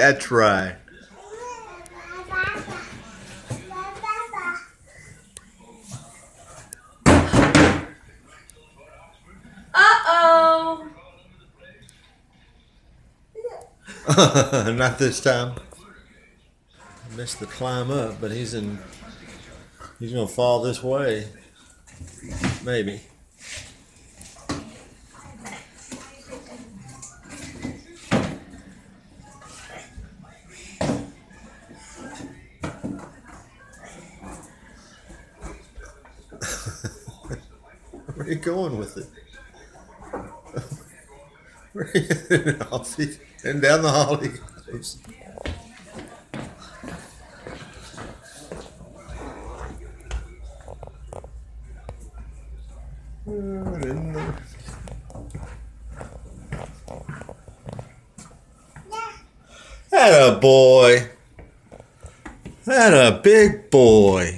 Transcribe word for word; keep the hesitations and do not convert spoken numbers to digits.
That's right. Uh-oh. Not this time. Missed the climb up, but he's in. He's gonna fall this way. Maybe. Where are you going with it? Where are you? Off he- and down the hall he goes. That a boy. That a big boy.